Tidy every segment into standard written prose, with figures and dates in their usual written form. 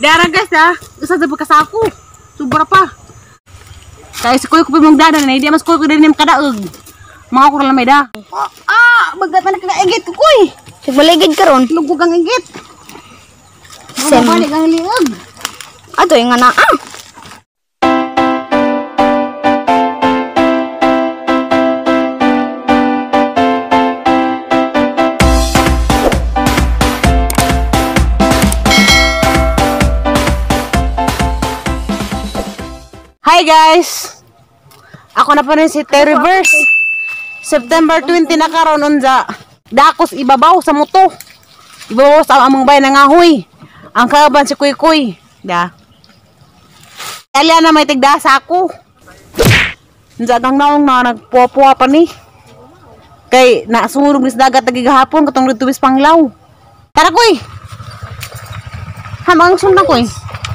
Darang guys ya, usah sa bekas aku. Subur apa? Kaya si kuy ko mong dadan na, di mas kuy ko din yung kadaog. Mga ko lang may da. Bagat na nagkakaigit ko kuy. Sigbaligid ka ron. Lugog ang igit. Sem. Balik ang liog. Ato yung nga na. Hi guys! Ako na pa rin si Terryverse. September 20 na karon unza. Dakos ibabaw sa muto. Ibabaw sa among bay ng ahoy. Ang kaban si Kuy Kuy. Da. Kaya na may tigda sa ako. Unza gang naong na nagpuwa-puwa pa ni. Kay nasurog ni sa dagat tagigahapon katong dito bis panglaw. Tara Kuy! Hamang sundan Kuy.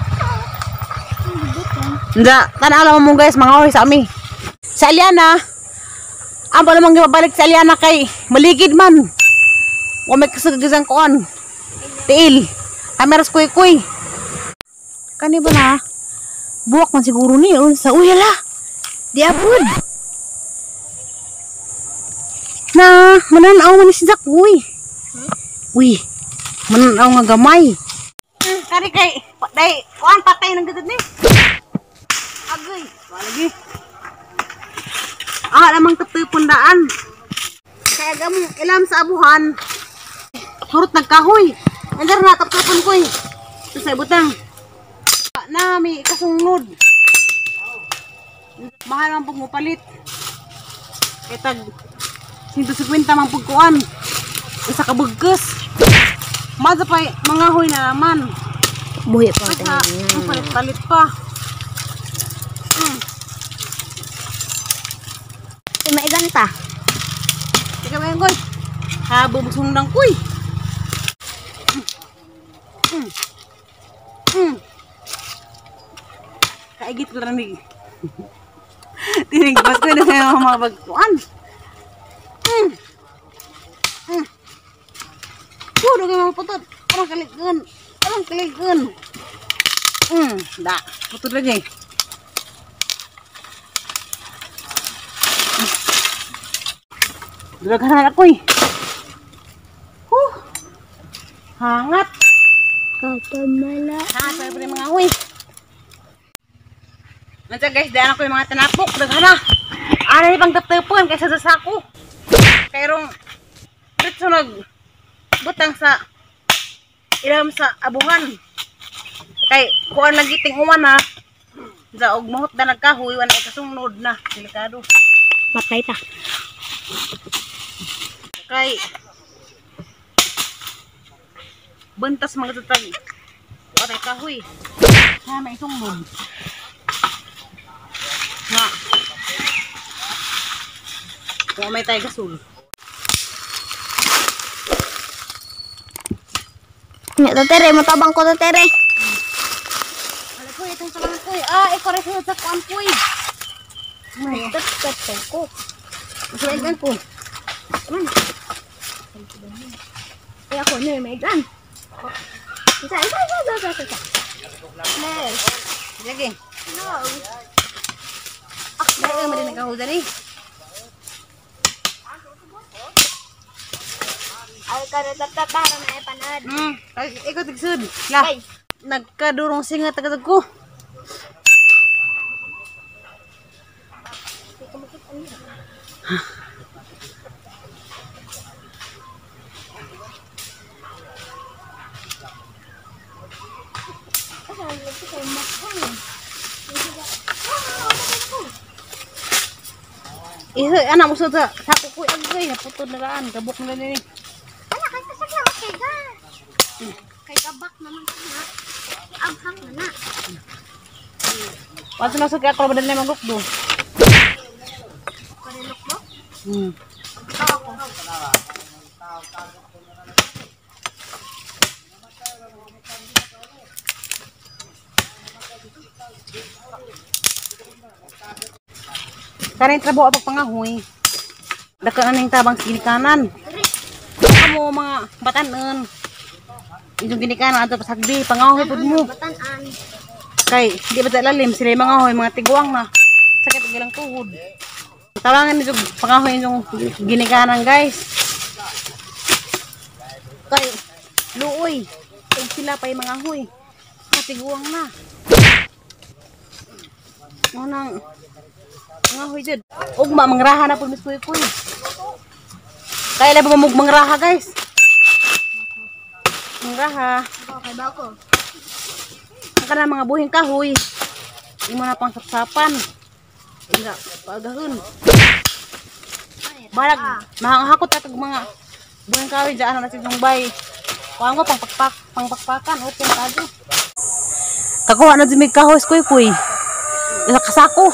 Nda, tanaw lang mo guys, mga oy sa ami. Sa Aliana, ang pa namang gibabalik sa Aliana kay maligid man. O may kasagagisang kuan. Tiil. Kameras Kuy Kuy. Kani ba na? Buwak man siguro ni. Sa uyala. Di abod. Na, mananaw man ni si Jack. Uy. Uy. Mananaw nga gamay. Kari kay, day, kuan patay ng gagad ni. Agay, lagi. Namang pundaan. Kaya gamong ilam sa abuhan. Hurot nagkahoy. Andar na tapon ko eh. Ito sa butang. Na may kasunod. Mahal man pagmupalit. Itag 150 man pagkuan. Isa ka bugkes. Madza pa mga hoy na naman. Buhi pa Sa palit-palit pa. Maiganta. Teka ba yan, Koy? Habang sundang, Koy. Kaigit ko lang ni. Tinigpas ko na sa mga bagkuan. Puro kayo mga putot. Parang kaligun. Parang kaligun. Da. Putot lagi. Dulaghan ako eh. Hangat. Kapamala. Hangat pa yung mga huy. Nandiyan guys, daan ako yung mga tanapok. Daghan na. Ano yung pang taptapon kaysa sa sako. Kayrong dito nagbutang sa ilam sa abuhan. Kay kuan lagi ting uman na. Sa og mahot na nagkahoy, wala ay kasunod na. Delikado. Patay ta. Kay bentas mga tutag wala kahoy na may sunod na kung may tayo gasul Nya tatere matabang ko tatere. wala ko itong salang ko ikaw rin sa kuan ko may Tat ko. masalagan ko Eh ako na may gan. Isa. Next. sige No. dahil mo din nagkahudan eh Ay kada para na ipanood. ikaw tigsud lah Ay. nagkadurong singa tagatag ko anak mo sa sako ko agay naputol na laan kabuk na ni Ala kay kasagla okay ga. Kay kabak naman na. Aghang na. Paano na sa kaya ako ba na maguk do Parilok mo? Ako. kanin trabaho apag pangahoy daka na ning tabang kinikanan. Baka mo mga batanon. Yung ginikanan ato pasagdi, pangahoy pud mo. Batanan. Kay di ba lalim sila yung mangahoy, mga tiguang na. Sakit ang ilang tuhod. Tawangan nito pangahoy yung ginikanan, guys. Kay luoy, kay sila pa yung mangahoy. Mga tiguang na. Nang mangahoy jud. Ugma mangraha na pud mis kuy. Kaya ba mangraha, guys? Mangraha. Okay ba ako? Ang kana mga buhing kahoy. Imo na pang sapsapan. Inga paagahon. Balag mahangakot tatag mga buhing kahoy diyan na sig bay. Kuan ko pangpakpakan open kado. Kakuha na jimig kahoy kuy. Isa kasako.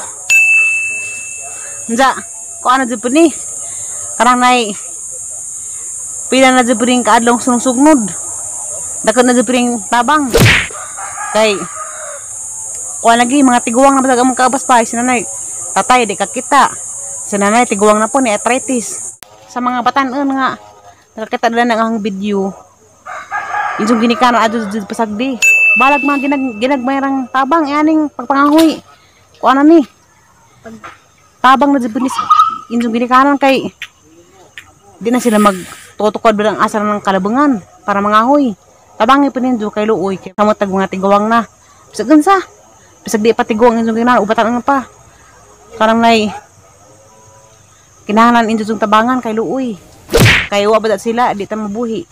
Nja, kuan na jud ni. Karang nay pila na jud ring kaadlong sunug-sugnod. Dakot na jud ring tabang. Kay kuan lagi mga tiguang na basag among kaabas pa sinanay. Tatay di kakita. Sinanay tiguang na po ni arthritis. Sa mga batan-on nga nakakita na ang video. Yung ginikanan adto jud pasagdi. Balag mga ginagmayrang tabang aning pagpangahoy. Kuan ni? Tabang na jud yung ginikanan kay di na sila magtutukod bilang asar ng kalabangan para mangahoy. Tabangi pa ninyo kay luoy kay kamotag mga tiguang na. Bisag gansa. Bisag di pa tiguang yung ginikanan ubatan na pa. Karang nay kinahanglan inyo yung tabangan kay luoy. Kay wa ba sila di ta mabuhi.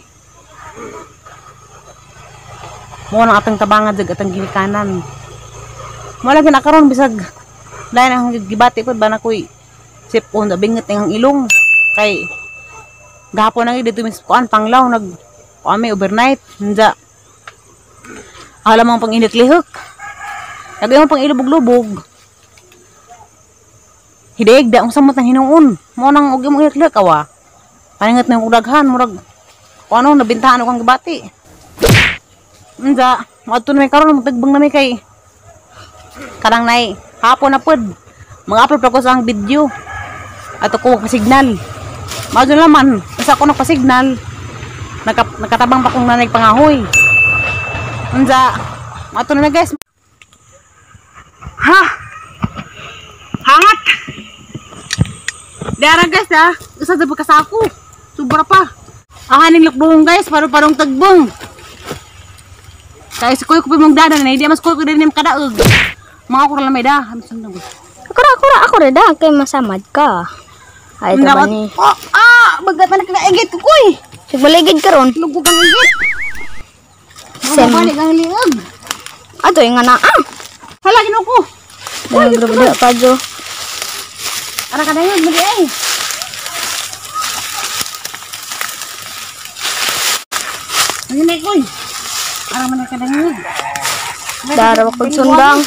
Mo nang atang tabangan jud atang ginikanan. Mo lagi na karon bisag lain ang gibati pud ba na koy sipon da binget ang ilong kay gahapon na dito mis kuan panglaw nag kami overnight nja alam mo pang init-lihok lagi mo pang ilubog-lubog hideeg da unsa mo tang hinuon mo nang ugi mo init-lihok awa paningat na kudaghan murag kuno nabintahan ko ang gibati nja moadto na may karon magtagbang na may kay karang nay hapon na pud mag-upload pa ko sa ang video ato ko pa-signal mao dun laman isa ko nagpa-signal nakatabang pa kong nanay pangahoy unsa ato na guys ha hangat dara guys ha usa sa kasako sobra pa ahaning lukdong guys parong tagbong kay si kuy ko pimong dadan na hindi mas kuy ko din kadaog mga ko lang may da Ako rin dah kay masamad ka. Ay ka ba ni? Bagat na nakaigit ko kuy. Sigbaligid ka ron. Lugo kang igit. Balik kang liog. Ato yung nga na. Hala ginuko. Grabe pa jo. Ara ka na yun, mali ay. Ano na kuy? Ara man ka na yun. Dara ko sundang.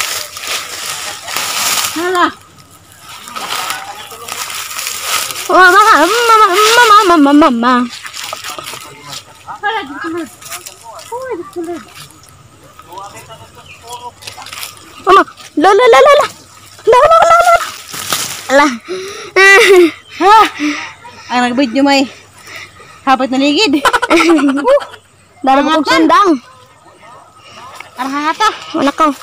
Hala. Mama. Hala, dito. Uy, dito. Mama, la. Ala. Ha? Ay nagbidyo may hapat na ligid. Dara ko sundang. Ara hata. Wala ko.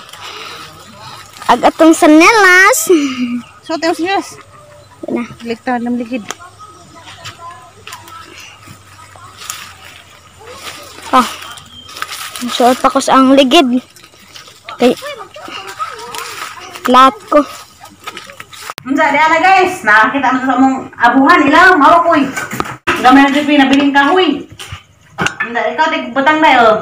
Agatong sanelas. So tayo serious. Na. Likta ng ligid. Suot pa ko sa ang ligid. Kay lahat ko. Unsa di ana guys, nakakita mo sa mong abuhan ilang mawa koy. Gamay na jud pinabiling kahoy. Unsa ikaw tig butang na yo.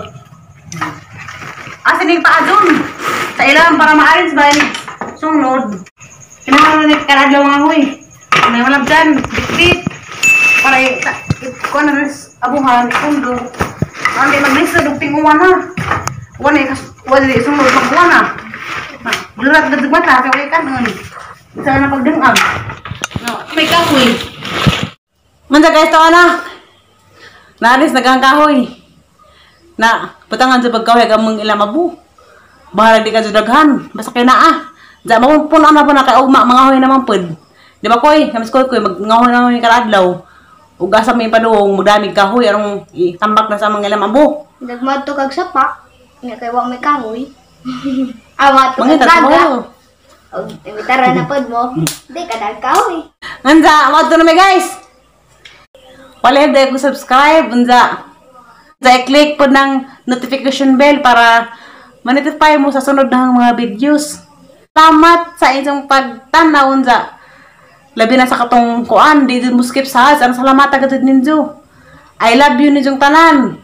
Asin ning paadon. Sa ilang para ma-arrange ba ni sunod. Kinahanglan ni kadlaw nga hoy. May malab dyan, bit para ko na res abuhan kundo. Andi maglisa dugting uwan ha. Uwan ay wala di sunod magbuwan ha. Durat na dugmata kay kanon. Isa na pagdengag. No, may kahoy. Manda guys to ana. Naris nagang kahoy. Na patangan sa pagkahoy gamong ila mabu. Bahala di ka daghan, basta kay naa. Da mo pun ana pa na kay ugma mga hoy naman pud. Di ba koy, kamis koy magngahon na ni kadadlaw. Ugasan mo yung padung, magdamig kahoy, anong itambak na sa mga ilang abo. Nagmadto kag sapak. Nga kay wa may kahoy. Amat kag Mangita daga. ko. Og imitara na pod mo. Di ka dag kahoy. Unsa, mato na may guys. Wala ko subscribe, unsa. I-click po ng notification bell para ma-notify mo sa sunod ng mga videos. Salamat sa inyong pagtanaw, unsa. Labi na sa katong kuan, di din mo skip sa has. Ang salamat agad ninyo. I love you ninyong tanan.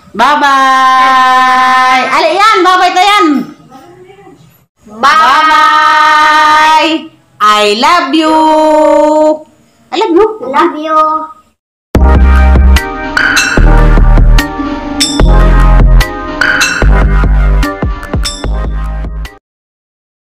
Bye-bye! Ali yan! Bye-bye tayan! Bye! I love you! I love you! Love you.